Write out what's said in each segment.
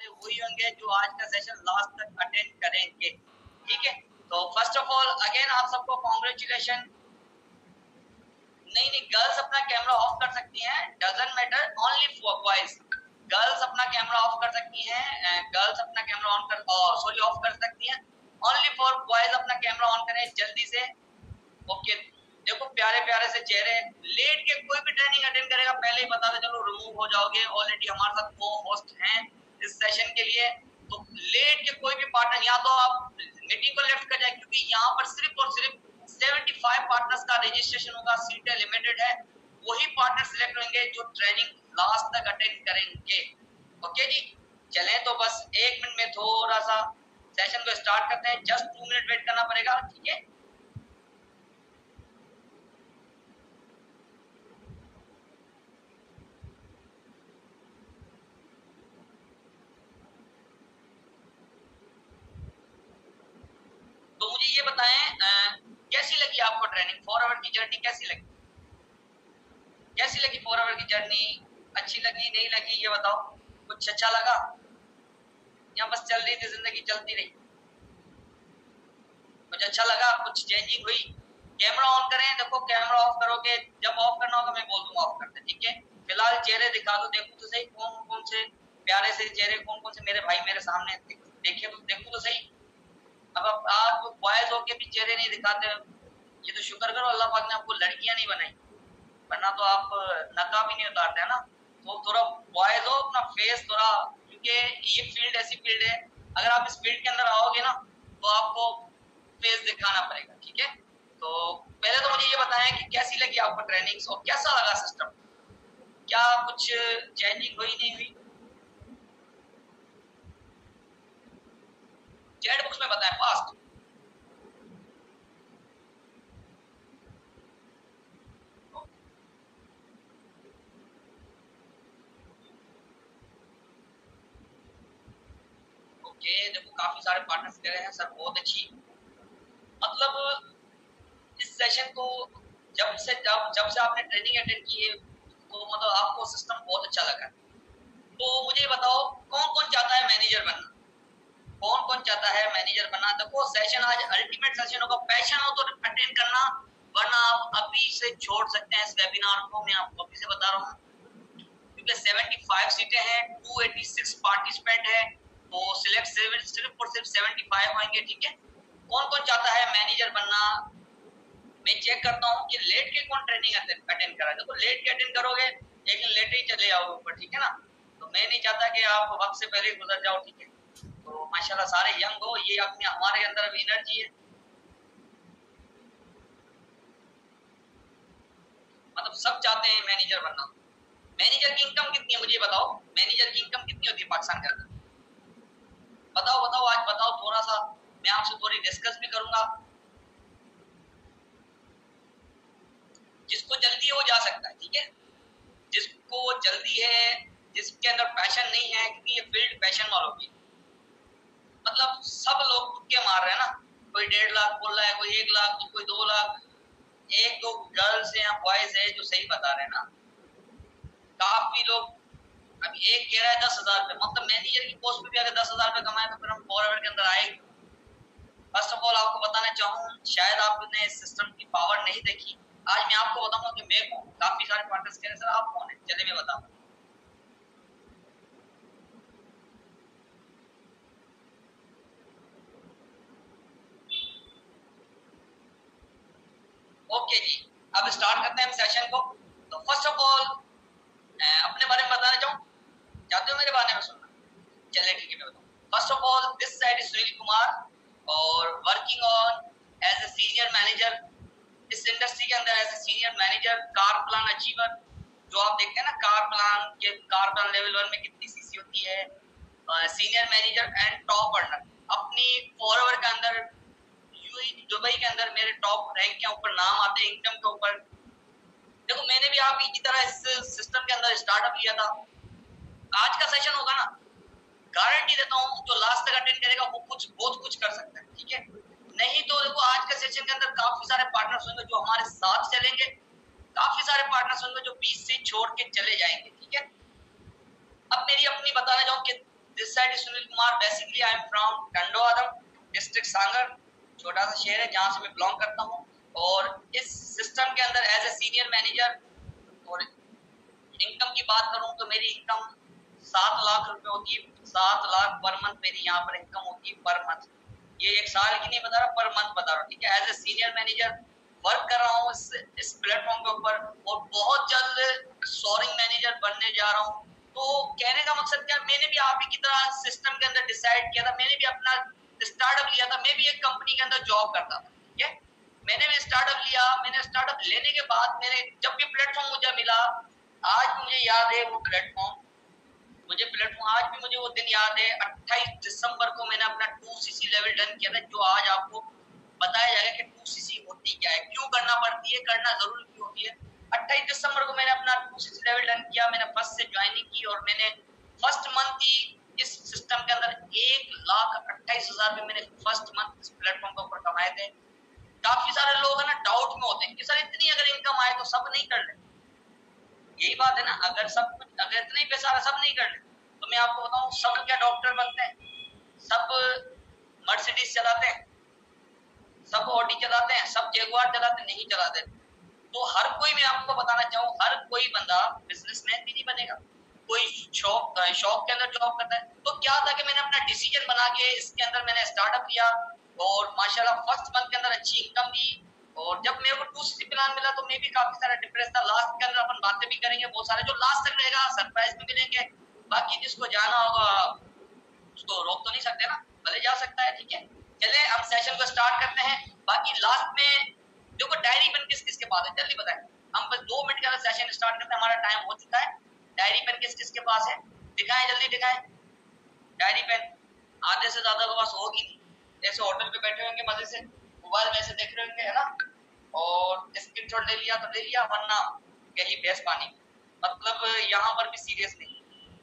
वही होंगे जो आज का सेशन लास्ट तक अटेंड करेंगे। ठीक है, तो फर्स्ट ऑफ ऑल अगेन आप सबको कॉन्ग्रेचुलेशन। नहीं, गर्ल्स अपना कैमरा ऑफ कर सकती हैं, doesn't matter, only for boys. Girls अपना कैमरा ऑफ कर सकती हैं, गर्ल्स अपना कैमरा ऑन कर ऑफ कर सकती हैं, ओनली फॉर बॉयज अपना कैमरा ऑन करें जल्दी से। ओके, देखो प्यारे प्यारे से चेहरे। लेट के कोई भी ट्रेनिंग अटेंड करेगा पहले ही बता दे, चलो रिमूव हो जाओगे। ऑलरेडी हमारे साथ को होस्ट हैं इस सेशन के लिए, तो लेट के कोई भी पार्टनर या तो आप मीटिंग को लेफ्ट कर जाए, क्योंकि यहाँ पर सिर्फ और सिर्फ 75 पार्टनर्स का रजिस्ट्रेशन होगा, सीटें लिमिटेड है। वही पार्टनर सिलेक्ट होंगे जो ट्रेनिंग लास्ट तक अटेंड करेंगे। ओके जी, चलें तो बस 1 मिनट में थोड़ा सा सेशन को स्टार्ट करते हैं। जस्ट 2 मिनट वेट करना पड़ेगा। ठीक है, तो मुझे ये बताएं कैसी लगी आपको ट्रेनिंग? 4 आवर की जर्नी कैसी लगी? कैसी लगी 4 आवर की जर्नी? अच्छी लगी, नहीं लगी, ये बताओ। कुछ अच्छा लगा या बस चल रही थी जिंदगी, चलती रही? कुछ अच्छा लगा, कुछ चेंजिंग हुई? कैमरा ऑन करें, देखो कैमरा ऑफ करोगे, जब ऑफ करना होगा मैं बोल दूंगा ऑफ करते। ठीक है, फिलहाल चेहरे दिखा दो, देखो तो सही कौन कौन से प्यारे से चेहरे, कौन कौन से मेरे भाई मेरे सामने देखे तो देखो तो सही। अब आप बॉयज होके भी चेहरे नहीं दिखाते, ये तो शुक्र करो अल्लाह पाक ने आपको लड़कियां नहीं बनाई, वरना तो आप नकाब ही नहीं उतारते है ना। तो थोड़ा बॉयज हो अपना फेस थोड़ा, क्योंकि ये फील्ड ऐसी फील्ड है, अगर आप इस फील्ड के अंदर आओगे ना तो आपको फेस दिखाना पड़ेगा। ठीक है, तो पहले तो मुझे ये बताएं कि कैसी लगी आपको ट्रेनिंग और कैसा लगा सिस्टम? क्या कुछ चेंजिंग हुई, नहीं हुई? चैट बॉक्स में बताएं फास्ट। ओके, देखो काफी सारे पार्टनर्स कह रहे हैं सर बहुत अच्छी, मतलब इस सेशन को जब से आपने ट्रेनिंग अटेंड की है तो मतलब आपको सिस्टम बहुत अच्छा लगा। तो मुझे बताओ कौन कौन चाहता है मैनेजर बनना? कौन कौन चाहता है मैनेजर बनना? देखो सेशन आज अल्टीमेट सेशन होगा, पैशन हो तो अटेंड करना, वरना आप अभी से छोड़ सकते हैं इस वेबिनार को। मैं आपको अभी से बता रहा हूँ, क्योंकि 75 सीटें हैं, 286 पार्टिसिपेंट है, तो सिलेक्ट सिर्फ और सिर्फ 75 होंगे। ठीक है, कौन कौन चाहता है मैनेजर बनना? मैं चेक करता हूँ कि लेट के कौन ट्रेनिंग अटेंड करा। देखो लेट के अटेंड करोगे लेकिन लेट ही चले आओगे ऊपर। ठीक है ना, तो मैं नहीं चाहता कि आप वक्त से पहले गुजर जाओ। ठीक है, तो माशाल्लाह सारे यंग हो, ये अपने हमारे अंदर अभी एनर्जी है, मतलब सब चाहते हैं मैनेजर बनना। मैनेजर की इनकम कितनी है मुझे बताओ? मैनेजर की इनकम कितनी होती है पाकिस्तान के अंदर? बताओ बताओ, आज बताओ थोड़ा सा, मैं आपसे थोड़ी डिस्कस भी करूंगा। जिसको जल्दी है वो जा सकता है। ठीक है, जिसको जल्दी है, जिसके अंदर पैशन नहीं है, क्योंकि ये फील्ड पैशन वालों की, मतलब सब लोग तुक्के मार रहे हैं ना, कोई 1.5 लाख बोल रहा है, कोई 1 लाख, तो कोई 2 लाख। एक दो गर्ल्स है या बॉयज है जो सही बता रहे हैं ना, काफी लोग। अभी एक कह रहा है 10,000 रुपए, मतलब मैनेजर की पोस्ट पे भी अगर 10,000 रुपए कमाए तो फिर हम 4 आवर के अंदर आएंगे। फर्स्ट ऑफ ऑल आपको बताना चाहूँ, शायद आपने इस सिस्टम की पावर नहीं देखी। आज मैं आपको बताऊंगा कि मैं कौन। काफी सारे पार्टनर्स कह रहे हैं सर आप कौन है, चलिए मैं बताऊंगा। ओके जी, अब स्टार्ट करते हैं हम सेशन को। तो फर्स्ट ऑफ ऑल अपने बारे में बताना चाहते हो मेरे बारे में सुनना? चलिए ठीक है, मैं बताऊँ। First of all this side is Sunil Kumar और working on as a senior manager इस इंडस्ट्री के अंदर, as a senior manager car plan achiever. जो आप देखते हैं ना कार प्लान लेवल 1 में कितनी सीसी होती है, senior manager and top earner. अपनी 4 आवर के अंदर यूएई दुबई के अंदर मेरे टॉप रैंक के ऊपर नाम आते हैं, इनकम के ऊपर। देखो मैंने भी आप की तरह इस सिस्टम के अंदर स्टार्टअप लिया था। आज का सेशन होगा ना, गारंटी देता हूँ जो लास्ट तक अटेंड करेगा वो कुछ बहुत कुछ कर सकता है। ठीक है, नहीं तो देखो आज के सेशन के अंदर काफी सारे पार्टनर्स होंगे जो हमारे साथ चलेंगे, काफी सारे पार्टनर्स होंगे जो बीच से छोड़ के चले जाएंगे। ठीक है, अब मेरी अपनी बताना चाहूँ कि this side is Sunil Kumar. Basically I am from Tando Adam district Sanghar, छोटा सा शहर है जहाँ से मैं बिलोंग करता हूँ। और इस सिस्टम के अंदर एज ए सीनियर मैनेजर, और इनकम की बात करूं तो मेरी इनकम 7 लाख रुपए होती है। 7 लाख पर मंथ मेरी यहाँ पर इनकम होती है पर मंथ। ये एक साल की नहीं बता रहा, पर मंथ बता रहा हूँ, ठीक है। As a senior manager work कर रहा हूँ इस प्लेटफॉर्म के ऊपर, और बहुत जल्द सोरिंग मैनेजर बनने जा रहा हूँ। तो कहने का मकसद क्या, मैंने भी आप ही की तरह सिस्टम के अंदर डिसाइड किया था। मैंने भी अपना स्टार्टअप लिया था, मैं भी एक कंपनी के अंदर जॉब करता था, ठीक है। मैंने भी स्टार्टअप लिया। मैंने स्टार्टअप लेने के बाद मेरे जब भी प्लेटफॉर्म मुझे मिला, आज मुझे याद है वो प्लेटफॉर्म, आज भी मुझे वो दिन याद है। 28 दिसंबर को मैंने अपना 2cc लेवल डन किया था, जो आज आपको बताया जाएगा कि 2cc होती क्या है, क्यों करना पड़ती है, करना जरूरी क्यों होती है। 28 दिसंबर को मैंने अपना 2cc लेवल डन किया। मैंने फर्स्ट से ज्वाइनिंग की और मैंने फर्स्ट मंथ ही इस सिस्टम के अंदर 1,28,000 रुपए मैंने फर्स्ट मंथ इस प्लेटफॉर्म के ऊपर कमाए थे। काफी सारे लोग है ना डाउट में होते हैं कि सर इतनी अगर इनकम आए तो सब नहीं कर ले। यही बात है ना, अगर इतना ही पैसा आ रहा सब नहीं कर ले, तो मैं आपको बताऊं, सब क्या डॉक्टर बनते हैं, सब मर्सिडीज चलाते हैं, सब ऑडी चलाते हैं, सब जगुआर चलाते नहीं चलाते। तो हर कोई, मैं आपको बताना चाहूँ, हर कोई बंदा बिजनेसमैन भी नहीं बनेगा। कोई शौक के अंदर जॉब करता है। तो क्या था कि मैंने अपना डिसीजन बना के इसके अंदर मैंने स्टार्टअप लिया, और माशाल्लाह फर्स्ट मंथ के अंदर अच्छी इनकम दी। और जब मेरे को 2cc प्लान मिला तो मैं भी काफी सारा डिप्रेस था। लास्ट के अंदर अपन बातें भी करेंगे बहुत सारे, जो लास्ट तक रहेगा सरप्राइज में मिलेंगे। बाकी जिसको जाना होगा उसको रोक तो नहीं सकते ना, भले जा सकता है, ठीक है। चले हम सेशन को स्टार्ट करते हैं। बाकी लास्ट में देखो डायरी पेन किस किस के पास है, जल्दी बताएं। हम बस 2 मिनट के अंदर सेशन स्टार्ट करते हैं, हमारा टाइम हो चुका है। डायरी पेन किस किस के पास है, दिखाएं, जल्दी दिखाएं। डायरी पेन आधे से ज्यादा के पास होगी नहीं, जैसे होटल पे बैठे होंगे मजे से, मोबाइल में ऐसे देख रहे होंगे, है ना, और स्क्रीनशॉट ले लिया तो ले लिया, वरना यही बेस पानी। मतलब यहाँ पर भी सीरियस नहीं।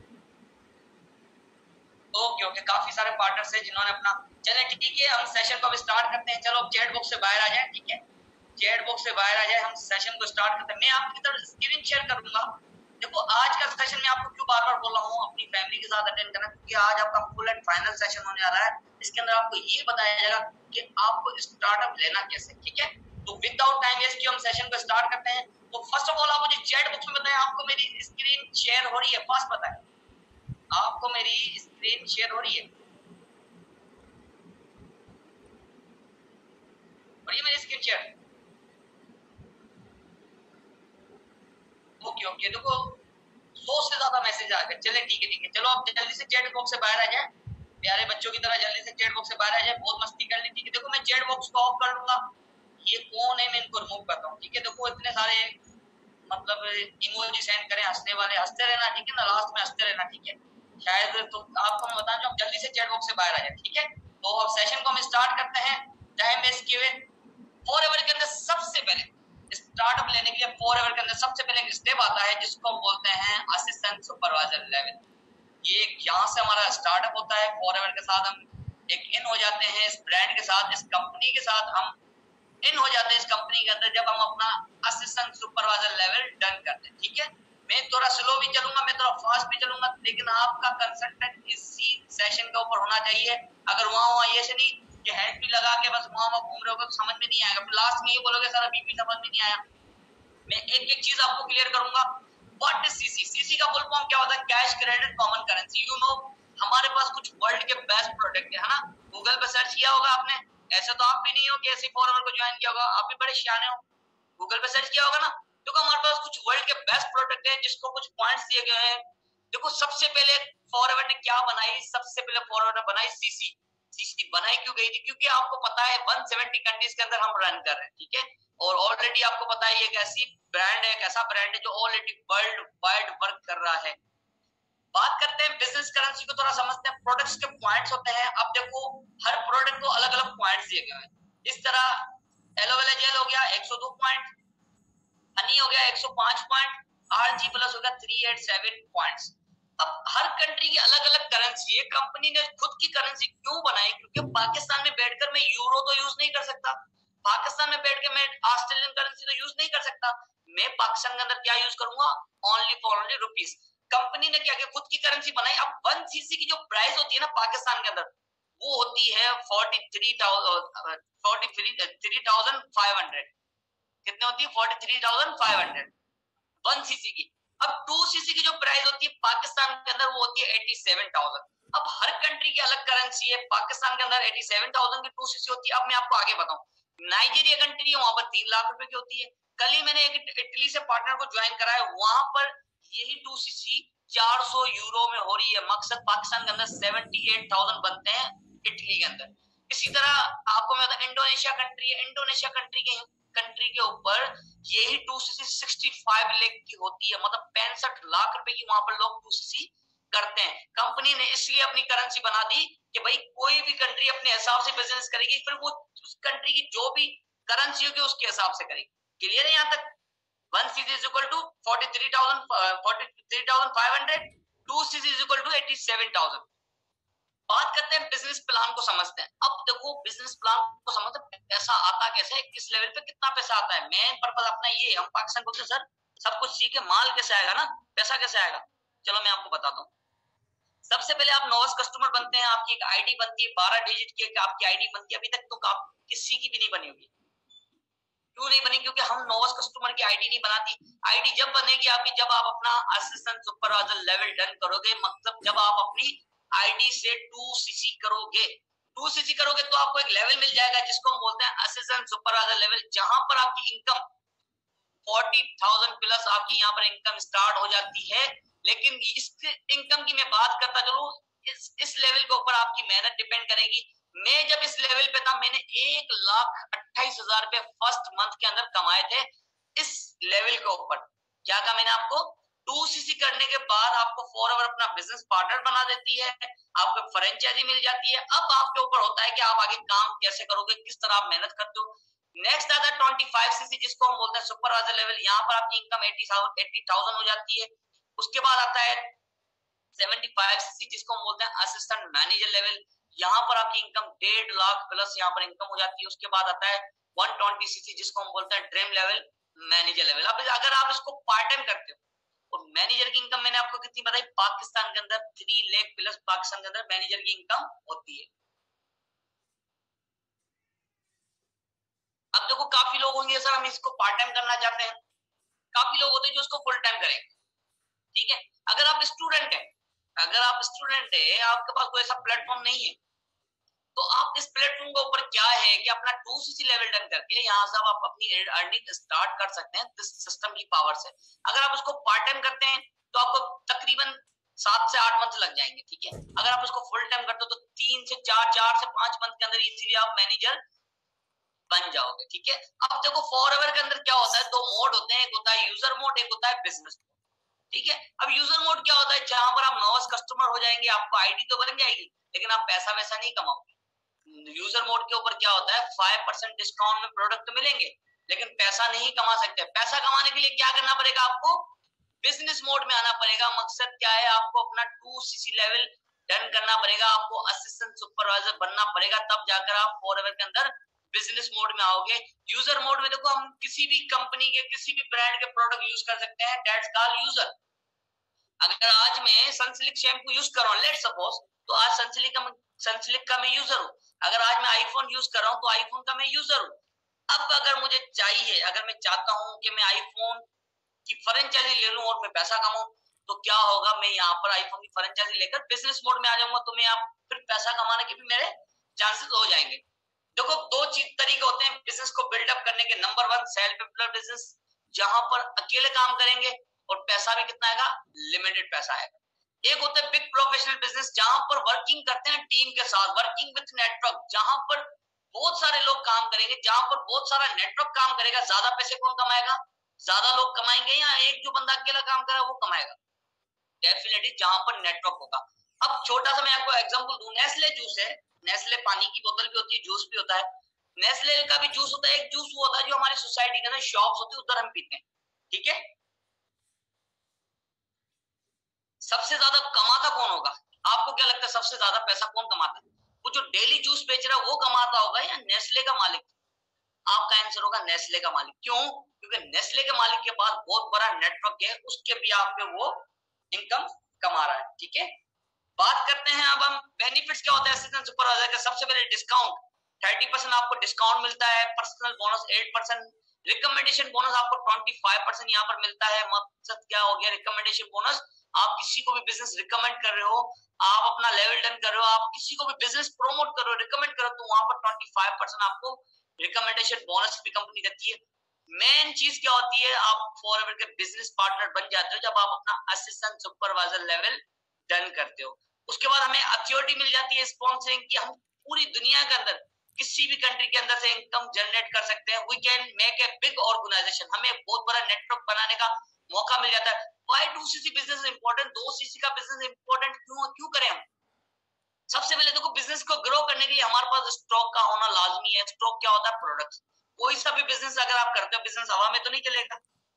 ओके ओके, काफी सारे पार्टनर्स हैं जिन्होंने अपना, चले ठीक है, हम सेशन को अब स्टार्ट करते हैं। चलो चैट बॉक्स से बाहर आ जाए, ठीक है, चैट बॉक्स से बाहर आ जाए, हम सेशन को स्टार्ट करते हैं। मैं आपकी तरफ स्क्रीन शेयर करूंगा। देखो आज का सेशन मैं आपको क्यों बार बार बोल रहा हूँ अपनी फैमिली के साथ अटेंड करना, क्योंकि आज आपका फुल एंड फाइनल सेशन होने आ रहा है। इसके अंदर आपको ये बताया जाएगा कि आपको स्टार्टअप लेना कैसे, ठीक है। तो विदाउट टाइम वेस्ट किए हम सेशन को स्टार्ट करते हैं। तो फर्स्ट ऑफ ऑल आप मुझे चैट बॉक्स में बताएं, आपको मेरी स्क्रीन शेयर हो रही है, फास्ट बताएं, आपको मेरी स्क्रीन शेयर हो रही है, और ये मेरी स्क्रीन शेयर। ओके ओके, देखो 100 से ज्यादा मैसेज आ गए। चले ठीक है, चलो आप जल्दी से चैट बॉक्स से बाहर आ जाए, प्यारे बच्चों की तरह जल्दी से चैट बॉक्स से बाहर आ जाए, बहुत मस्ती कर ली, ठीक है। देखो मैं चैट बॉक्स को ऑफ कर लूंगा, ये कौन है मैं इनको रिमूव करता हूँ, ठीक है। देखो इतने सारे मतलब इमोजी सेंड करें हंसने वाले, हंसते रहना, ठीक है ना, लास्ट में हंसते रहना, ठीक है। शायद तो आपको मैं बता दूं, आप जल्दी से चैट बॉक्स से बाहर आ जाए, ठीक है। तो अब सेशन को हम स्टार्ट करते हैं टाइम वेस्ट किए हुए। फॉरएवर के अंदर सबसे पहले स्टार्टअप लेने के लिए फॉरएवर के अंदर सबसे पहले एक स्टेप आता है जिसको हम बोलते हैं असिस्टेंट सुपरवाइजर लेवल। ये यहाँ से हमारा स्टार्टअप होता है। फॉरएवर के साथ हम एक इन हो जाते हैं, इस ब्रांड के साथ, इस कंपनी के साथ हम इन हो जाते हैं इस कंपनी के अंदर, जब हम अपना असिस्टेंट सुपरवाइजर लेवल डन करते हैं, ठीक है। मैं थोड़ा स्लो भी चलूंगा, मैं थोड़ा फास्ट भी चलूंगा, लेकिन आपका कंसंट्रेट इसी सेशन के ऊपर होना चाहिए। अगर वहां ये से नहीं कि हेड भी लगा के बस वहां घूम रहे हो तो समझ में नहीं आएगा, फिर लास्ट में ये बोलोगे सर अभी भी समझ में नहीं आया। मैं एक एक चीज आपको क्लियर करूंगा। What is CC? सीसी का फुल फॉर्म क्या होता है? Cash credit common currency. You know हमारे पास कुछ वर्ल्ड के बेस्ट प्रोडक्ट है ना, गूगल पे सर्च किया होगा आपने, ऐसे तो आप भी नहीं हो कि ऐसे फॉरएवर को ज्वाइन किया होगा, आप भी बड़े सियाने हो, गूगल पे सर्च किया होगा ना। देखो हमारे पास कुछ वर्ल्ड के बेस्ट प्रोडक्ट है जिसको कुछ पॉइंट्स दिए गए हैं। देखो सबसे पहले फॉरएवर ने क्या बनाई, सबसे पहले फॉरएवर ने बनाई सीसी। सीसी बनाई क्यों गई थी? क्योंकि आपको पता है 170 कंट्रीज के अंदर हम रन कर रहे हैं, ठीक है। और ऑलरेडी आपको पता है ये एक ऐसी ब्रांड है, एक ऐसा ब्रांड है जो ऑलरेडी वर्ल्ड वाइड वर्क कर रहा है। बात करते हैं बिजनेस करेंसी को, थोड़ा समझते हैं। प्रोडक्ट्स के पॉइंट्स होते हैं। अब देखो हर प्रोडक्ट को अलग अलग पॉइंट्स दिए गए हैं। इस तरह एलोवेरा जेल हो गया 102 पॉइंट, हनी हो गया 105 पॉइंट, आरजी प्लस हो गया 387 पॉइंट्स। अब हर कंट्री की अलग अलग करेंसी है। कंपनी ने खुद की करेंसी क्यों बनाई? क्योंकि पाकिस्तान में बैठकर मैं यूरो तो यूज नहीं कर सकता, पाकिस्तान में बैठ के मैं ऑस्ट्रेलियन करेंसी तो यूज नहीं कर सकता। मैं पाकिस्तान के अंदर क्या यूज करूंगा? Only for only rupees. Company ने क्या किया, खुद की करेंसी बनाई। अब 1 सीसी की जो प्राइस होती है ना पाकिस्तान के अंदर, वो होती है 43,500। कितने होती है? 43,500 1 सीसी की। अब 2 सीसी की जो प्राइस होती है पाकिस्तान के अंदर, वो होती है 87,000। अब हर कंट्री की अलग करेंसी है। पाकिस्तान के अंदर 87,000 की 2 सीसी होती है। अब मैं आपको आगे बताऊं, नाइजीरिया कंट्री है, वहां पर 3 लाख रुपए की होती है। कल ही मैंने एक इटली से पार्टनर को ज्वाइन कराया, वहां पर यही 2 सीसी 400 यूरो में हो रही है। मकसद पाकिस्तान के अंदर 78,000 बनते हैं, इटली के अंदर। इसी तरह आपको मैं बताऊं, इंडोनेशिया कंट्री है, इंडोनेशिया कंट्री के ऊपर यही 2 सीसी 65 लाख की होती है। मतलब 65 लाख रुपए की वहां पर लोग 2 सीसी करते हैं। कंपनी ने इसलिए अपनी करेंसी बना दी कि भाई कोई भी कंट्री अपने हिसाब से बिजनेस करेगी, फिर वो उस कंट्री की जो भी करेंसी होगी उसके हिसाब से करेगी। क्लियर है यहाँ तक? 1 CC is equal to 43,500, 2 CC is equal to 87,000। बात करते हैं बिजनेस प्लान को समझते हैं। अब देखो बिजनेस प्लान को समझते हैं, पैसा आता कैसे है, किस लेवल पे कितना पैसा आता है। मेन पर्पस अपना ये, हम पाकिस्तान बोलते हैं सर सब कुछ सीखे, माल कैसे आएगा ना, पैसा कैसे आएगा। चलो मैं आपको बताता हूँ। सबसे पहले आप नोवेस्ट कस्टमर बनते हैं, आपकी एक आईडी बनती है 12 डिजिट की, आपकी आईडी बनती है। अभी तक तो आप किसी की भी नहीं बनी होगी। क्यों नहीं बनी? क्योंकि हम नोवेस्ट कस्टमर की आईडी नहीं बनाती। आईडी जब बनेगी आपकी, जब आप अपना असिस्टेंट सुपरवाइजर लेवल डन करोगे। मतलब जब आप अपनी आईडी से 2 सीसी करोगे, 2 सीसी करोगे तो आपको एक लेवल मिल जाएगा जिसको हम बोलते हैं असिस्टेंट सुपरवाइजर लेवल, जहां पर आपकी इनकम 40,000 प्लस आपकी यहाँ पर इनकम स्टार्ट हो जाती है। लेकिन इस इनकम की मैं बात करता चलूं, इस लेवल के ऊपर आपकी मेहनत डिपेंड करेगी। मैं जब इस लेवल पे था, मैंने 1,28,000 रुपए फर्स्ट मंथ के अंदर कमाए थे इस लेवल के ऊपर। क्या कहा मैंने आपको? 2 सीसी करने के बाद आपको फॉरएवर अपना बिजनेस पार्टनर बना देती है, आपको फ्रेंचाइजी मिल जाती है। अब आपके ऊपर होता है कि आप आगे काम कैसे करोगे, किस तरह आप मेहनत करते हो। नेक्स्ट आता है 25 सीसी, जिसको हम बोलते हैं सुपरवाइजर लेवल। यहाँ पर आपकी इनकम 80,000 हो जाती है। उसके बाद आता है 75 सीसी, जिसको हम बोलते हैं असिस्टेंट मैनेजर लेवल। यहाँ पर आपकी इनकम 1.5 लाख प्लस यहाँ पर इनकम हो जाती है। उसके बाद आता है 120 सीसी, जिसको हम बोलते हैं ड्रीम लेवल मैनेजर लेवल। अब अगर आप इसको पार्ट टाइम करते हो तो मैनेजर की इनकम मैंने आपको कितनी बताई, पाकिस्तान के अंदर 3 लाख प्लस पाकिस्तान के अंदर मैनेजर की इनकम होती है। अब देखो काफी लोग होंगे सर हम इसको पार्ट टाइम करना चाहते हैं, काफी लोग होते हैं जो इसको फुल टाइम करेंगे। ठीक है, अगर आप स्टूडेंट है, अगर आप स्टूडेंट है, आपके पास कोई ऐसा प्लेटफॉर्म नहीं है, तो आप इस प्लेटफॉर्म के ऊपर क्या है कि अपना 2 सीसी लेवल डन करके यहाँ से आप अपनी अर्निंग स्टार्ट कर सकते हैं इस सिस्टम की पावर से। अगर आप उसको पार्ट टाइम करते हैं तो आपको तकरीबन 7 से 8 मंथ लग जाएंगे। ठीक है, अगर आप उसको फुल टाइम करते हो तो 3 से 4 से 5 मंथ के अंदर इजीली आप मैनेजर बन जाओगे। ठीक है, अब देखो फॉरएवर के अंदर क्या होता है, 2 मोड होते हैं, एक होता है यूजर मोड, एक होता है बिजनेस मोड। ठीक है, अब यूजर मोड क्या होता है, जहां पर आप नोवेस्ट कस्टमर हो जाएंगे, आपको आईडी तो बन जाएगी लेकिन आप पैसा वैसा नहीं कमाओगे। यूजर मोड के ऊपर क्या होता है, 5% डिस्काउंट में प्रोडक्ट मिलेंगे लेकिन पैसा नहीं कमा सकते। पैसा कमाने के लिए क्या करना पड़ेगा, आपको बिजनेस मोड में आना पड़ेगा। मकसद क्या है, आपको अपना 2 सीसी लेवल डन करना पड़ेगा, आपको असिस्टेंट सुपरवाइजर बनना पड़ेगा, तब जाकर आप फॉरएवर के अंदर बिजनेस मोड में आओगे। यूजर मोड में देखो हम किसी भी कंपनी के किसी भी ब्रांड के प्रोडक्ट यूज कर सकते हैं, दैट्स कॉल्ड यूजर। अगर आज मैं सनसिल्क शैम्पू यूज कर रहा हूँ, लेट सपोज, तो आज सनसिल्क का मैं यूजर हूँ। अगर आज मैं आईफोन यूज कर रहा हूँ तो आईफोन का मैं यूजर हूँ। अब अगर मुझे चाहिए, अगर मैं चाहता हूँ कि मैं आईफोन की फ्रेंचाइजी ले लूं और मैं पैसा कमाऊं, तो क्या होगा, मैं यहाँ पर आईफोन की फ्रेंचाइजी लेकर बिजनेस मोड में आ जाऊंगा, तो मैं यहाँ फिर पैसा कमाने के भी मेरे चांसेस हो जाएंगे। देखो 2 चीज तरीके होते हैं बिजनेस को बिल्डअप करने के। नंबर 1 सेल्फ एम्प्लॉयड बिजनेस, जहां पर अकेले काम करेंगे और पैसा भी कितना आएगा, लिमिटेड पैसा आएगा। एक होता है बिग प्रोफेशनल बिजनेस, जहां पर वर्किंग करते हैं टीम के साथ, वर्किंग विथ नेटवर्क, जहां पर बहुत सारे लोग काम करेंगे, जहां पर बहुत सारा नेटवर्क काम करेगा। ज्यादा पैसे कौन कमाएगा, ज्यादा लोग कमाएंगे या एक जो बंदा अकेला काम कर रहा है वो कमाएगा? डेफिनेटली जहां पर नेटवर्क होगा। अब छोटा सा मैं आपको एग्जांपल दूं, नेस्ले जूस है, नेस्ले पानी की बोतल भी होती है, जूस भी होता है, नेस्ले का भी जूस होता है। एक जूस वो होता है जो हमारी सोसाइटी के अंदर शॉप्स होती है उधर हम पीते हैं। ठीक है, सबसे ज्यादा कमाता कौन होगा, आपको क्या लगता है सबसे ज्यादा पैसा कौन कमाता है? वो जो डेली जूस बेच रहा है वो कमाता होगा या नेस्ले का मालिक? आपका आंसर होगा नेस्ले का मालिक। क्यों? क्योंकि नेस्ले के मालिक के पास बहुत बड़ा नेटवर्क है, उसके भी आप पे वो इनकम कमा रहा है। ठीक है, बात करते हैं अब हम बेनिफिट्स क्या होता है असिस्टेंट सुपरवाइजर का। सबसे पहले डिस्काउंट, 30% आपको डिस्काउंट मिलता है, पर्सनल बोनस 8%, रिकमेंडेशन बोनस आपको 25% यहाँ पर मिलता है। मकसद क्या हो गया रिकमेंडेशन बोनस, आप किसी को भी बिजनेस रिकमेंड कर रहे हो, आप अपना लेवल डन कर रहे हो, आप किसी को भी बिजनेस प्रमोट कर रहे हो, रिकमेंड कर रहे हो, तो वहां पर 25% आपको रिकमेंडेशन बोनस भी कंपनी देती है। मेन चीज क्या होती है, आप फॉरएवर के बिजनेस पार्टनर बन जाते हो जब आप अपना असिस्टेंट सुपरवाइजर लेवल डन करते हो। उसके बाद हमें अथॉरिटी मिल जाती है स्पॉन्सरिंग की, हम पूरी दुनिया के अंदर किसी भी कंट्री के अंदर से इनकम जनरेट कर सकते हैं। We can make a big organisation, हमें बहुत बड़ा नेटवर्क बनाने का मौका मिल जाता है। Why 2cc business important, 2cc का बिजनेस इंपॉर्टेंट क्यों करें हम? सबसे पहले देखो, बिजनेस को ग्रो करने के लिए हमारे पास स्टॉक का होना लाजमी है। स्टॉक क्या होता है, प्रोडक्ट्स। कोई सा भी बिजनेस अगर आप करते हो, बिजनेस हवा में तो नहीं चलेगा।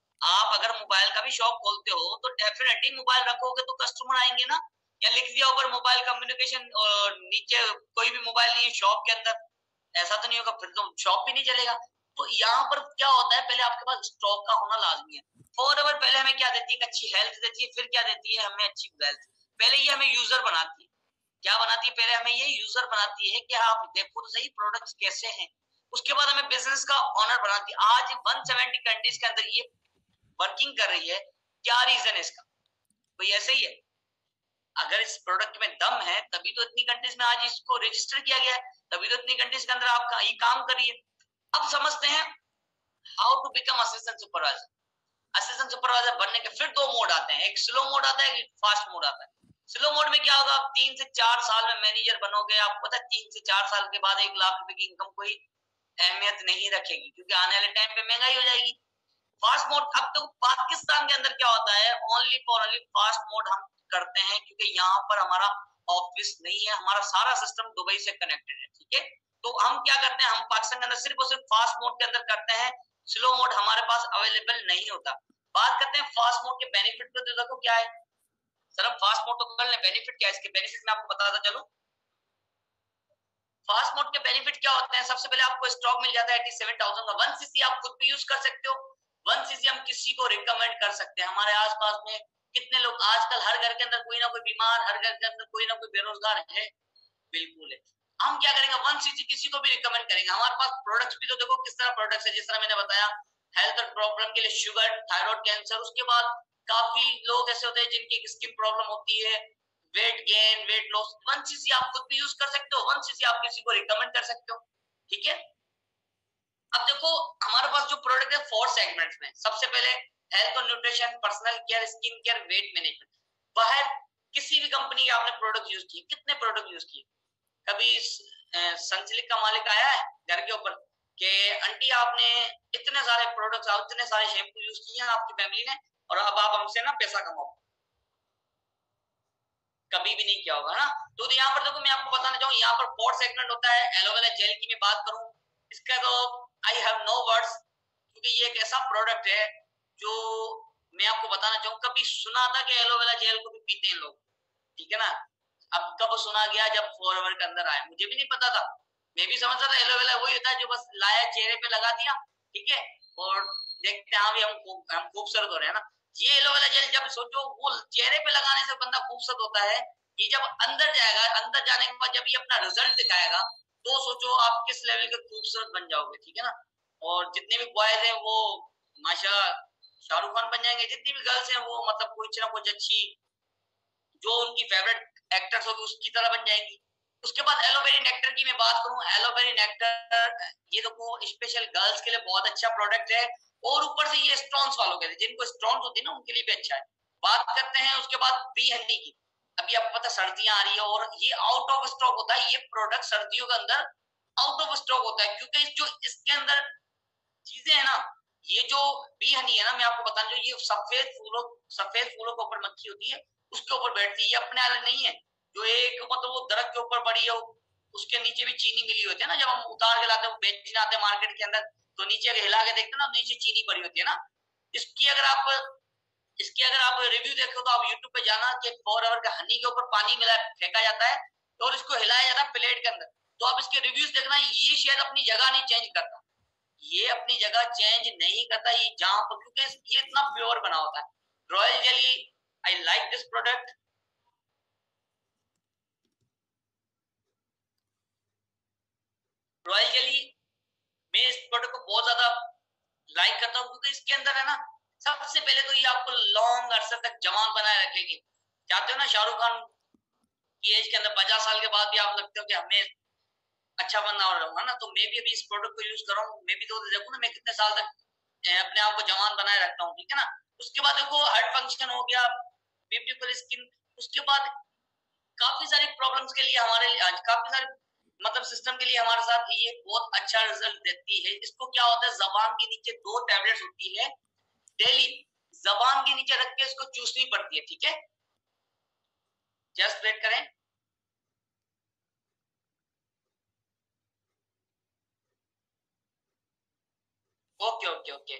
आप अगर मोबाइल का भी शॉप खोलते हो तो डेफिनेटली मोबाइल रखोगे तो कस्टमर आएंगे ना, या लिख दिया ऊपर मोबाइल कम्युनिकेशन और नीचे कोई भी मोबाइल नहीं है शॉप के अंदर, ऐसा तो नहीं होगा, फिर तो शॉप भी नहीं चलेगा। तो यहाँ पर क्या होता है, पहले आपके पास स्टॉक का होना लाजमी है। फॉरएवर पहले हमें क्या देती है, अच्छी हेल्थ देती है, फिर क्या देती है हमें, अच्छी वेल्थ। पहले ये हमें यूजर बनाती है, क्या बनाती है, पहले हमें ये यूजर बनाती है कि आप देखो तो सही प्रोडक्ट्स कैसे हैं। उसके बाद हमें बिजनेस का ऑनर बनाती है। आज 170 कंट्रीज के अंदर ये वर्किंग कर रही है। क्या रीजन है इसका, भाई ऐसे ही है, अगर इस प्रोडक्ट में दम है तभी तो इतनी कंट्रीज में आज इसको रजिस्टर किया गया है, तभी तो इतनी कंट्रीज के अंदर आपका ये काम कर रही है। अब समझते हैं how to become assistant supervisor. Assistant supervisor बनने के फिर दो मोड आते हैं, एक स्लो मोड आता है, एक फास्ट मोड आता है। स्लो मोड में क्या होगा, आप 3 से 4 साल में मैनेजर बनोगे। आपको पता है 3 से 4 साल के बाद 1 लाख रुपए की इनकम कोई अहमियत नहीं रखेगी, क्योंकि आने वाले टाइम पे महंगाई हो जाएगी। फास्ट मोड, अब तो पाकिस्तान के अंदर क्या होता है, only for only fast mode हम करते हैं, क्योंकि यहाँ पर हमारा ऑफिस नहीं है, हमारा सारा सिस्टम दुबई से कनेक्टेड है। ठीक है, तो हम क्या करते हैं, हम पाकिस्तान के अंदर सिर्फ और सिर्फ फास्ट मोड के अंदर करते हैं, स्लो मोड हमारे पास अवेलेबल नहीं होता। बात करते हैं फास्ट मोड के बेनिफिट पे, तो देखो क्या है सर, हम फास्ट मोड तो कर ले, बेनिफिट क्या है इसके, बेनिफिट मैं आपको बताता चलो। फास्ट मोड के बेनिफिट क्या होते हैं, सबसे पहले आपको स्टॉक मिल जाता है 87,000 का। 1cc आप खुद भी यूज कर सकते हो, 1cc हम किसी को रिकमेंड कर सकते हैं। हमारे आसपास में कितने लोग, आजकल हर घर के अंदर कोई ना कोई बीमार, हर घर के अंदर कोई ना कोई बेरोजगार है, बिल्कुल है। हम क्या करेंगे, 1cc किसी को भी रिकमेंड करेंगे। हमारे पास प्रोडक्ट्स भी तो देखो किस तरह प्रोडक्ट्स है, जिस तरह मैंने बताया हेल्थ और प्रॉब्लम के लिए शुगर, थायराइड, कैंसर। उसके बाद काफी लोग ऐसे होते हैं जिनकी स्किन प्रॉब्लम होती है, weight gain, weight loss. 1cc आप खुद भी यूज कर सकते हो, 1cc आप किसी को रिकमेंड कर सकते हो। ठीक है, अब देखो हमारे पास जो प्रोडक्ट है 4 सेगमेंट्स में। सबसे पहले हेल्थ और nutrition, personal care, skin care, weight management. बाहर किसी भी कंपनी के आपने प्रोडक्ट यूज किए, कितने प्रोडक्ट यूज किए? कभी संचलित का मालिक आया है घर के ऊपर कि आंटी आपने इतने सारे प्रोडक्ट्स, इतने सारे शैम्पू यूज किए हैं आपकी फैमिली ने, और अब आप हमसे ना पैसा कमाओ? कभी भी नहीं किया होगा ना। तो यहाँ पर देखो मैं आपको बताना चाहूँ, यहाँ पर 4 सेगमेंट होता है। एलोवेरा जेल की मैं बात करूं, इसका तो आई हैव नो वर्ड्स, क्योंकि ये एक ऐसा प्रोडक्ट है जो मैं आपको बताना चाहूँ, कभी सुना था कि एलोवेरा जेल को भी पीते हैं लोग, ठीक है ना। अब कब सुना गया, जब फॉरएवर के अंदर आया, मुझे भी नहीं पता था। मैं भी समझता था एलोवेरा वही होता है जो बस लाया चेहरे पे लगा दिया, ठीक है, और देखते हैं भी हम खूबसूरत हो रहे हैं ना। ये एलोवेरा जेल जब सोचो वो चेहरे पे लगाने से बंदा खूबसूरत होता है, ये जब अंदर जाएगा, अंदर जाने के बाद जब ये अपना रिजल्ट दिखाएगा, तो सोचो आप किस लेवल के खूबसूरत बन जाओगे, ठीक है ना। और जितने भी बॉयज हैं वो माशाल्लाह शाहरुख खान बन जाएंगे, जितनी भी गर्ल्स हैं वो मतलब कुछ ना कुछ अच्छी, जो उनकी फेवरेट एक्टर्स होगी उसकी तरह बन जाएंगी। उसके बाद एलोवेरा नेक्टर की मैं बात करूं, एलोवेरा नेक्टर ये देखो स्पेशल गर्ल्स के लिए बहुत अच्छा प्रोडक्ट है, और ऊपर से ये स्टोन्स वालों के लिए, जिनको स्टोन्स होती है ना उनके लिए भी अच्छा है। बात करते हैं उसके बाद बी हनी की। अभी आपको पता सर्दियां आ रही है और ये आउट ऑफ स्टॉक होता है, ये प्रोडक्ट सर्दियों के अंदर आउट ऑफ स्टॉक होता है, क्योंकि जो इसके अंदर चीजें है ना, ये जो बी हनी है ना, मैं आपको बताना चाहिए, ये सफेद फूलों के ऊपर मक्खी होती है, उसके ऊपर बैठती है, ये अपने अलग नहीं है। जो एक मतलब वो दरख्त के ऊपर बड़ी है, उसके नीचे भी चीनी मिली होती है ना, जब हम उतार के लाते हैं बेचने आते हैं मार्केट के अंदर, तो नीचे हिला के देखते हैं ना, नीचे चीनी पड़ी होती है ना। इसकी अगर आप रिव्यू देखो तो आप यूट्यूब पे जाना कि फॉरएवर का हनी के ऊपर पानी मिला फेंका जाता है और इसको हिलाया जाता है प्लेट के अंदर, तो आप इसके रिव्यूज देखना, ये शायद अपनी जगह नहीं चेंज करता, ये अपनी जगह चेंज नहीं करता, ये जहां पर, क्योंकि ये इतना प्योर बना होता है। Royal jelly I like this product. Royal jelly, मैं इस प्रोडक्ट को बहुत ज्यादा लाइक करता हूँ क्योंकि इसके अंदर है ना, सबसे पहले तो ये आपको लॉन्ग अरसे तक जवान बनाए रखेगी। चाहते हो ना शाहरुख खान की एज के अंदर 50 साल के बाद भी आप लगते हो कि हमें अच्छा बनना हो रहा है ना, तो मैं भी अभी इस प्रोडक्ट को यूज कर रहा हूँ। मैं भी तो देखो ना मैं कितने साल तक अपने आप को जवान बनाए रखता हूँ, ठीक है ना। उसके बाद देखो हार्ट फंक्शन हो गया, ब्यूटीफुल स्किन। उसके बाद काफी सारी प्रॉब्लम्स के लिए हमारे लिए आज काफी सारे मतलब सिस्टम के लिए हमारे साथ ये बहुत अच्छा रिजल्ट देती है। इसको क्या होता है, जबान के नीचे 2 टैबलेट्स होती है डेली, जबान के नीचे रख के इसको चूसनी पड़ती है, ठीक है। जस्ट वेट करें। ओके ओके ओके,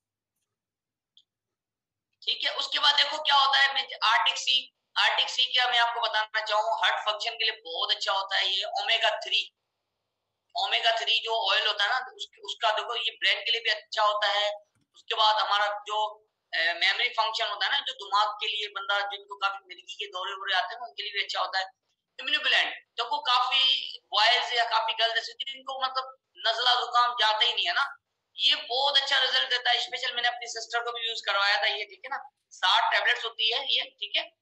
ठीक है। उसके बाद देखो क्या होता है, मैं आर्टिक सी, आर्टिक सी क्या मैं आपको बताना चाहूँ, हार्ट फंक्शन के लिए बहुत अच्छा होता है ये। ओमेगा 3, ओमेगा 3 जो ऑयल होता है ना, उसका देखो ये ब्रेन के लिए भी अच्छा होता है। उसके बाद हमारा जो मेमोरी फंक्शन होता है ना, जो दिमाग के लिए बंदा जिनको काफी मिर्गी के दौरे वोरे आते हैं ना, उनके लिए भी अच्छा होता है। इम्यूनोग्लैंड देखो काफी बॉयज या काफी गर्ल्स ऐसी होती है जिनको मतलब नजला जुकाम जाता ही नहीं है ना, ये बहुत अच्छा रिजल्ट देता है। स्पेशल मैंने अपनी सिस्टर को भी यूज करवाया था ये, ठीक है ना। 60 टैबलेट्स होती है ये, ठीक है।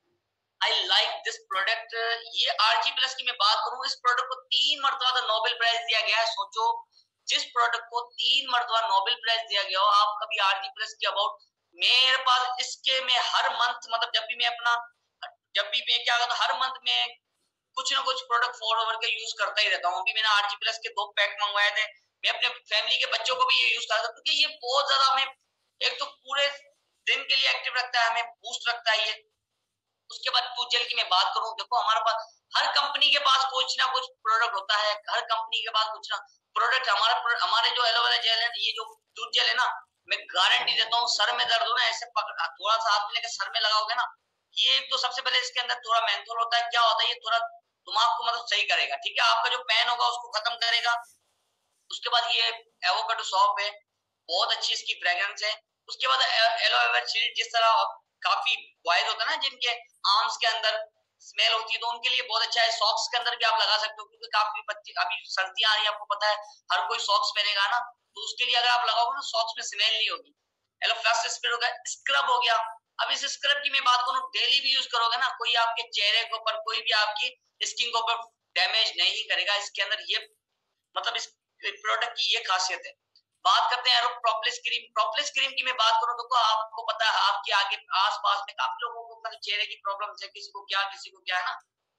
I like this product. ये RG+ की मैं बात करूं, इस प्रोडक्ट को 3 मरतबा नोबेल प्राइज दिया गया है। सोचो जिस प्रोडक्ट को 3 मरतबा नोबेल प्राइज दिया गया हो, आप कभी RG+ की अबाउट, मेरे पास इसके में हर मंथ मतलब जब भी मैं अपना, जब भी मैं क्या करता हूँ हर मंथ में कुछ ना कुछ प्रोडक्ट फॉरओवर के यूज करता ही रहता हूँ। अभी मैंने RG+ के 2 पैक मंगवाए थे। मैं अपने फैमिली के बच्चों को भी ये यूज करता हूँ क्योंकि ये बहुत ज्यादा हमें एक तो पूरे दिन के लिए एक्टिव रखता है, हमें बूस्ट रखता है ये। उसके बाद दूध जेल की मैं बात करूं, देखो हमारे पास हर कंपनी के पास कुछ ना कुछ प्रोडक्ट होता है, हर कंपनी के पास कुछ ना प्रोडक्ट। हमारे जो एलोवेरा जेल है, ये जो दूध जेल है ना, मैं गारंटी देता हूँ सर में दर्द हो ना, ऐसे पकड़ थोड़ा सा हाथ में लेकर सर में लगाओगे ना, ये तो सबसे पहले इसके अंदर थोड़ा मेंथोल होता है। क्या होता है, ये थोड़ा दिमाग को मतलब सही करेगा, ठीक है, आपका जो पेन होगा उसको खत्म करेगा। उसके बाद ये एवोकाडो सॉप है, बहुत अच्छी इसकी फ्रेग्रेंस है। उसके बाद एलोवेरा जेल, जिस तरह काफी बॉयज होता है ना जिनके आर्म्स के अंदर स्मेल होती है, तो उनके लिए बहुत अच्छा है। सॉक्स के अंदर भी आप लगा सकते हो क्योंकि काफी बच्चे, अभी सर्दियां आ रही है आपको पता है, हर कोई सॉक्स पहनेगा ना, तो उसके लिए अगर आप लगाओगे ना सॉक्स में स्मेल नहीं होगी। एलोफ्लास्ट स्प्रे हो गया, स्क्रब हो गया। अब इस स्क्रब की मैं बात करूं, डेली भी यूज करोगे ना, कोई आपके चेहरे के ऊपर कोई भी आपकी स्किन के ऊपर डैमेज नहीं करेगा। इसके अंदर ये मतलब इस प्रोडक्ट की ये खासियत है। बात करते हैं प्रोप्लिस क्रीम। प्रोप्लिस क्रीम की मैं बात करूं तो आपको पता है आपके आगे आसपास में काफी लोगों को मतलब चेहरे की प्रॉब्लम है, किसी को क्या किसी को क्या है ना,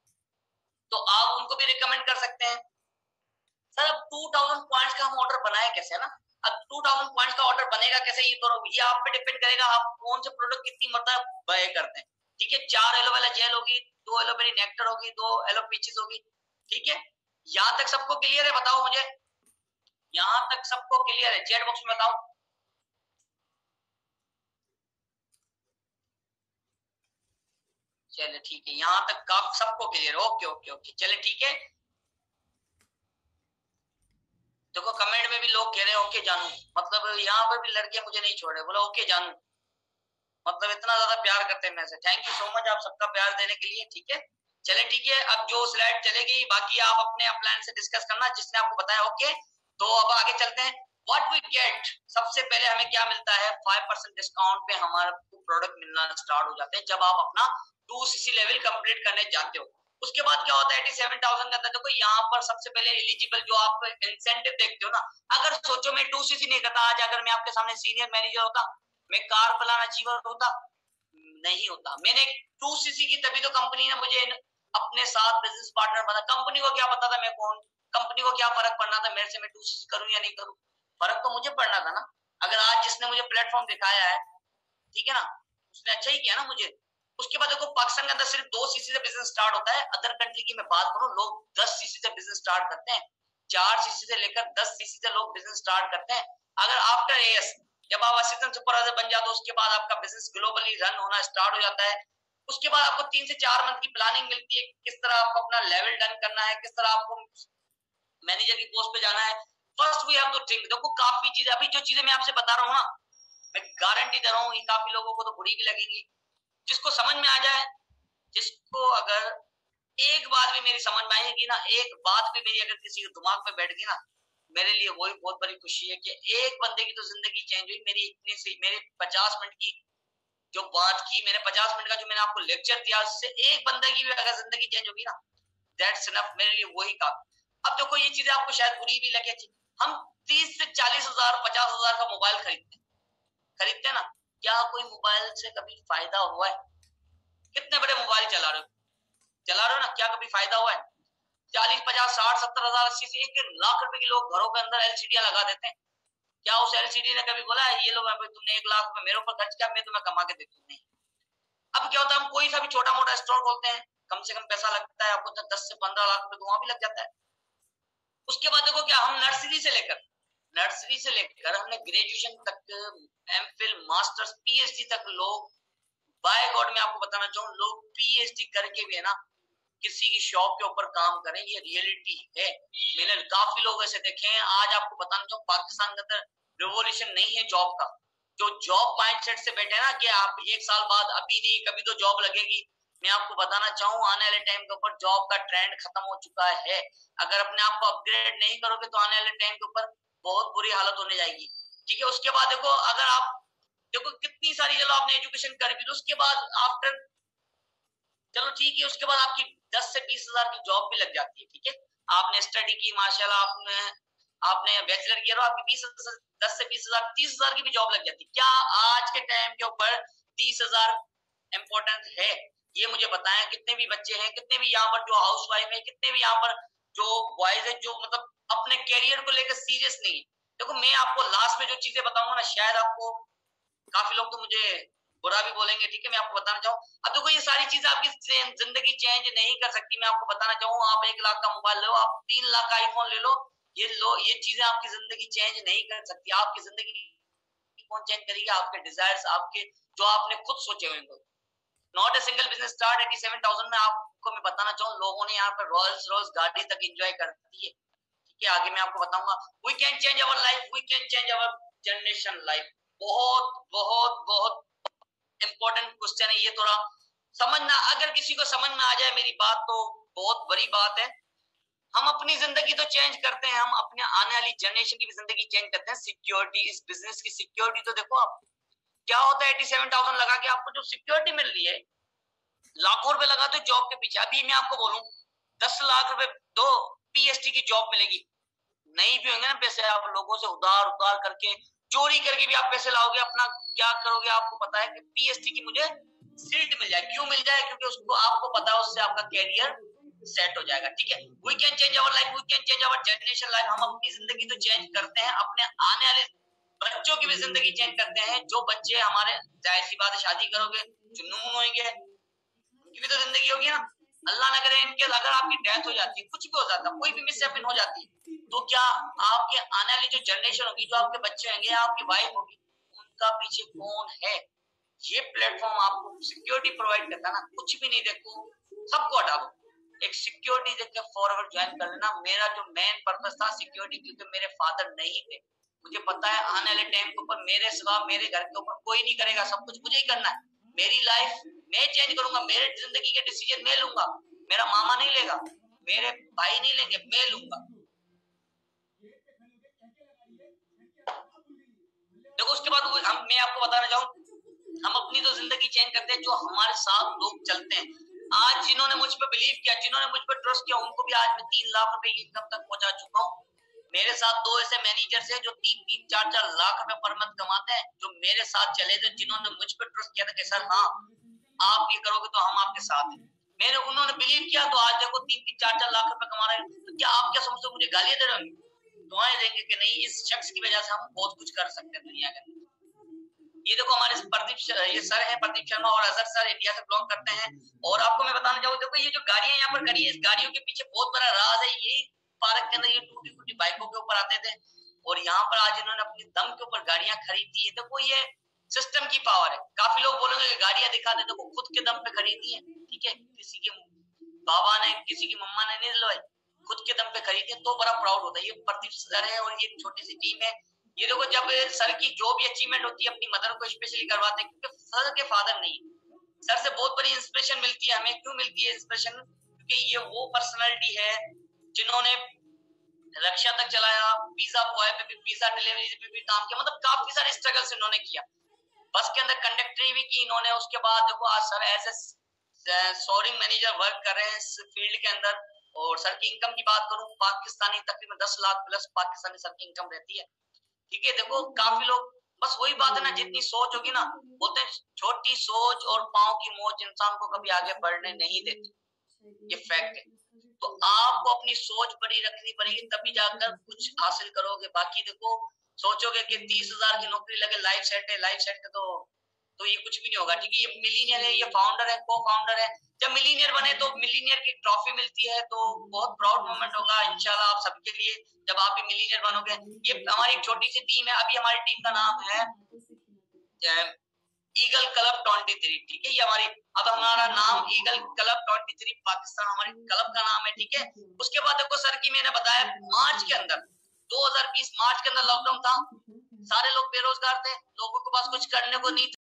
तो आप उनको भी रिकमेंड कर सकते हैं। सर अब 2000 पॉइंट्स का हम ऑर्डर बनाए कैसे, है ना। अब 2000 पॉइंट्स का ऑर्डर बनेगा कैसे, ये आप पे डिपेंड करेगा आप कौन से प्रोडक्ट कितनी मतलब बाय करते हैं, ठीक है। 4 एलोवेरा जेल होगी, 2 एलोवेरी नेक्टर होगी, 2 एलो पीचेस होगी, ठीक है। यहाँ तक सबको क्लियर है, बताओ मुझे, यहाँ तक सबको क्लियर है, चैट बॉक्स में बताओ। चलिए ठीक है, यहाँ तक का सबको क्लियर, ओके ओके ओके, चलिए ठीक है। देखो कमेंट में भी लोग कह रहे हैं ओके जानू, मतलब यहाँ पर भी लड़कियां मुझे नहीं छोड़ रहे, बोला ओके जानू, मतलब इतना ज्यादा प्यार करते हैं मेरे से। थैंक यू सो मच आप सबका प्यार देने के लिए, ठीक है। चले ठीक है, अब जो स्लाइड चलेगी बाकी आप अपने प्लान से डिस्कस करना जिसने आपको बताया, ओके। तो अब आगे चलते हैं। व्हाट वी गेट, सबसे पहले हमें क्या मिलता है, 5% डिस्काउंट पे हमारा प्रोडक्ट मिलना स्टार्ट हो जाते हैं जब आप अपना 2cc लेवल कंप्लीट करने जाते हो। उसके बाद क्या होता है, 87,000 का देखो यहाँ पर सबसे पहले एलिजिबल जो आप इंसेंटिव देखते हो ना, अगर सोचो मैं 2cc नहीं करता, आज अगर मैं आपके सामने सीनियर मैनेजर होता, मैं कार प्लान अचीवर होता, नहीं होता। मैंने 2cc की, तभी तो कंपनी ने मुझे अपने साथ बिजनेस पार्टनर बना। कंपनी को क्या पता था मैं कौन, कंपनी को क्या फर्क पड़ना था मेरे से मैं 2cc करूं या नहीं करूं, फर्क तो मुझे पड़ना था ना। अगर आज जिसने मुझे प्लेटफॉर्म दिखाया है, ठीक है ना, उसने अच्छा ही किया ना मुझे। उसके बाद देखो पाकिस्तान के अंदर सिर्फ 2cc से बिजनेस स्टार्ट होता है। अदर कंट्री की मैं बात करूं, लोग 10cc से बिजनेस स्टार्ट करते हैं, 4cc से लेकर 10cc से लोग बिजनेस स्टार्ट करते हैं। अगर आफ्टर एएस जब आप असिस्टेंट सुपरवाइजर बन जाते हो, उसके बाद आपका बिजनेस ग्लोबली रन होना स्टार्ट हो जाता है। उसके बाद आपको 3 से 4 मंथ की प्लानिंग मिलती है, किस तरह आपको अपना लेवल डन करना है, किस तरह आपको मैनेजर की पोस्ट पे जाना है। First we have to think, देखो काफी चीजें, अभी जो चीजें मैं आपसे बता रहा हूँ ना, मैं गारंटी दे रहा हूँ ये काफी लोगों को तो बुरी भी लगेगी, जिसको समझ में आ जाए, जिसको अगर एक बात भी मेरी समझ में आएगी ना, एक बात भी मेरी अगर किसी के दिमाग में बैठ गई ना, मेरे लिए वही बहुत बड़ी खुशी है कि एक बंदे की तो जिंदगी चेंज हुई। मेरी इतनी सी मेरे 50 मिनट की जो बात की, मैंने 50 मिनट का जो मैंने आपको लेक्चर दिया, उससे एक बंदे की भी अगर जिंदगी चेंज होगी ना, दैट्स इनफ, मेरे लिए वही काम। अब देखो ये चीजें आपको शायद बुरी भी लगे, हम 30 से 40 हजार 50 हजार का मोबाइल खरीदते हैं ना, क्या कोई मोबाइल से कभी फायदा हुआ है? कितने बड़े मोबाइल चला रहे हो ना, क्या कभी फायदा हुआ है? 40 50 60 70 हजार 80 से 1 लाख रुपए के लोग घरों के अंदर एलसीडियां लगा देते हैं। क्या उस एलसीडी ने कभी बोला है ये लो तुमने 1 लाख रुपए मेरे ऊपर खर्च किया, मैं तुम्हें कमा के देती हूँ? नहीं। अब क्या होता है, हम कोई सा भी छोटा मोटा स्टोर खोलते हैं, कम से कम पैसा लगता है आपको 10 से 15 लाख रुपए तो वहां भी लग जाता है। उसके बाद देखो क्या, हम नर्सरी से लेकर हमने ग्रेजुएशन तक, एमफिल, मास्टर्स, पीएचडी तक लोग, बाय गॉड मैं आपको बताना चाहूँ, लोग पीएचडी करके भी है ना किसी की शॉप के ऊपर काम करें, ये रियलिटी है। मैंने काफी लोग ऐसे देखे हैं। आज आपको बताना चाहूँ, पाकिस्तान के अंदर रिवोल्यूशन नहीं है जॉब का। जो जॉब माइंडसेट से बैठे ना कि आप 1 साल बाद, अभी नहीं कभी तो जॉब लगेगी, मैं आपको बताना चाहूँ आने वाले टाइम के ऊपर जॉब का ट्रेंड खत्म हो चुका है। अगर अपने आप को अपग्रेड नहीं करोगे तो आने वाले टाइम के ऊपर बहुत बुरी हालत होने जाएगी। ठीक है, उसके बाद देखो, अगर आप देखो कितनी सारी, चलो आपने एजुकेशन कर भी, तो उसके बाद आफ्टर, चलो ठीक है, उसके बाद आपकी 10 से 20 हजार की जॉब भी लग जाती है। ठीक है, आपने स्टडी की माशाल्लाह, आपने बैचलर किया तो आपकी 10 से 20 हजार 30 हजार की भी जॉब लग जाती है। क्या आज के टाइम के ऊपर 30 हजार इम्पोर्टेंट है? ये मुझे बताएं। कितने भी बच्चे हैं, कितने भी यहाँ पर जो हाउस वाइफ है, कितने भी यहाँ पर जो बॉयज है जो मतलब अपने कैरियर को लेकर सीरियस नहीं है। देखो मैं आपको लास्ट में जो चीजें बताऊंगा ना, शायद आपको, काफी लोग तो मुझे बुरा भी बोलेंगे, ठीक है, मैं आपको बताना चाहूँ। अब देखो ये सारी चीजें आपकी जिंदगी चेंज नहीं कर सकती। मैं आपको बताना चाहूँ, आप 1 लाख का मोबाइल लो, आप 3 लाख का आईफोन ले लो, ये चीजें आपकी जिंदगी चेंज नहीं कर सकती। आपकी जिंदगी कौन चेंज करेगी? आपके डिजायर्स, आपके जो आपने खुद सोचे हुए। Not a single business start 87,000 में। आपको मैं बताना चाहूँ, लोगों ने यहाँ पर रॉयल्स रॉयल्स गाड़ी तक एंजॉय कर दी है। ठीक है, आगे मैं आपको बताऊंगा। We can change our life, we can change our generation life. बहुत बहुत बहुत इंपॉर्टेंट क्वेश्चन है ये, थोड़ा समझना। अगर किसी को समझ में आ जाए मेरी बात तो बहुत बड़ी बात है। हम अपनी जिंदगी तो चेंज करते हैं, हम अपने आने वाली जनरेशन की भी जिंदगी चेंज करते हैं। सिक्योरिटी, इस बिजनेस की सिक्योरिटी तो देखो आप, क्या होता है 87,000 लगा के आपको जो सिक्योरिटी मिल रही है, लाखों रुपए लगा दो जॉब के पीछे। अभी मैं आपको बोलूं 10 लाख रुपए दो, पीएचडी की जॉब मिलेगी। नहीं भी होंगे ना पैसे, आप लोगों से उधार उधार करके, चोरी करके भी आप पैसे लाओगे, अपना क्या करोगे? आपको पता है कि पीएचडी की मुझे सीट मिल जाए, क्यों मिल जाए? क्योंकि उसको आपको पता है उससे आपका कैरियर सेट हो जाएगा। ठीक है, we can change our life, we can change our generation life. हम अपनी जिंदगी तो चेंज करते हैं, अपने आने वाले बच्चों की भी जिंदगी चेंज करते हैं। जो बच्चे हमारे, जाहिर सी बात है, शादी करोगे, जुनून होंगे, उनकी भी तो जिंदगी होगी ना। अल्लाह न करे इनके अगर आपकी डेथ हो जाती है, कुछ भी हो जाता है, कोई भी मिसहैपन हो जाती है, तो क्या आपके आने वाली जो जनरेशन होगी, जो आपके बच्चे होंगे, आपकी वाइफ होगी, उनका पीछे कौन है? ये प्लेटफॉर्म आपको सिक्योरिटी प्रोवाइड करता है ना। कुछ भी नहीं, देखो सबको हटा दो, एक सिक्योरिटी देख के फॉरवर्ड ज्वाइन कर लेना। मेरा जो मेन पर्पस था सिक्योरिटी, क्योंकि मेरे फादर नहीं थे। मुझे पता है आने वाले टाइम के ऊपर मेरे सिवा मेरे घर के ऊपर कोई नहीं करेगा, सब कुछ मुझे ही करना है। मेरी लाइफ मैं चेंज करूंगा, मेरे जिंदगी के डिसीजन मैं लूंगा, मेरा मामा नहीं लेगा, मेरे भाई नहीं लेंगे, मैं लूंगा। देखो उसके बाद मैं आपको बताना चाहूँ, हम अपनी तो जिंदगी चेंज करते हैं, जो हमारे साथ लोग चलते हैं। आज जिन्होंने मुझ पर बिलीव किया, जिन्होंने मुझ पर ट्रस्ट किया, उनको भी आज मैं 3 लाख रुपए की इनकम तक पहुंचा चुका हूँ। मेरे साथ 2 ऐसे मैनेजर्स हैं जो 3-3, 4-4 लाख रुपए पर मंथ कमाते हैं, जो मेरे साथ चले थे, जिन्होंने मुझ पर ट्रस्ट किया था कि सर हाँ आप ये करोगे तो हम आपके साथ हैं। मैंने, उन्होंने बिलीव किया, तो आज देखो 3-3, 4-4 लाख रुपए कमा रहे हैं। तो क्या आप क्या समझते हो मुझे गालियां दे रहे होंगे? दुआएं देंगे कि नहीं, इस शख्स की वजह से हम बहुत कुछ कर सकते हैं दुनिया के। ये देखो हमारे ये सर है प्रदीप शर्मा और अजहर सर, इंडिया से बिलोंग करते हैं। और आपको मैं बताना चाहूँ, देखो ये जो गाड़ियां यहाँ पर खड़ी है, इस गाड़ियों के पीछे बहुत बड़ा राज है। यही पार्क के अंदर ये टूटी फूटी बाइकों के ऊपर आते थे, और यहाँ पर आज इन्होंने अपनी दम के ऊपर गाड़ियां खरीदी है। देखो ये सिस्टम की पावर है। काफी लोग बोलेंगे कि गाड़ियां दिखा दे, देखो खुद के दम पे खरीदी है। ठीक है, किसी के बाबा ने, किसी की मम्मा ने नहीं दिलवाई, खुद के दम पे खरीदी, तो बड़ा प्राउड होता है। ये प्रदीप सर है और ये छोटी सी टीम है। ये देखो जब सर की जो भी अचीवमेंट होती है अपनी मदर को स्पेशली करवाते हैं, क्योंकि सर के फादर नहीं, सर से बहुत बड़ी इंस्पिरेशन मिलती है हमें। क्यों मिलती है इंस्पिरेशन? क्योंकि ये वो पर्सनालिटी है जिन्होंने रक्षा तक चलाया, पिज्जा बॉय पे भी, पिज्जा डिलीवरी पे भी काम किया, मतलब काफी सारे स्ट्रगल्स इन्होंने किया। बस के अंदर कंडक्टरी भी की इन्होंने। उसके बाद देखो आज sir as a soaring manager work कर रहे हैं इस फील्ड के अंदर। और सर की इनकम की बात करूं, पाकिस्तानी तकरीबन 10 लाख प्लस पाकिस्तानी सर की इनकम रहती है। ठीक है, देखो काफी लोग, बस वही बात है ना, जितनी सोच होगी ना, बोलते हैं छोटी सोच और पांव की मोच इंसान को कभी आगे बढ़ने नहीं देती, ये फैक्ट है। तो आपको अपनी सोच बड़ी रखनी पड़ेगी, तभी जाकर कुछ हासिल करोगे। बाकी देखो सोचोगे कि 30,000 की नौकरी लगे, लाइफ सेट है, लाइफ सेट है, तो ये कुछ भी नहीं होगा। ठीक है, ये मिलीनियर है, ये फाउंडर है, को फाउंडर है। जब मिलीनियर बने तो मिलीनियर की ट्रॉफी मिलती है, तो बहुत प्राउड मोमेंट होगा इंशाल्लाह आप सबके लिए जब आप भी मिलीनियर बनोगे। ये हमारी एक छोटी सी टीम है, अभी हमारी टीम का नाम है ईगल क्लब 23। ठीक है, ये हमारी, अब हमारा नाम ईगल क्लब 23 पाकिस्तान हमारे क्लब का नाम है। ठीक है, उसके बाद देखो सर की मैंने बताया मार्च के अंदर 2020 मार्च के अंदर लॉकडाउन था, सारे लोग बेरोजगार थे, लोगों के पास कुछ करने को नहीं था।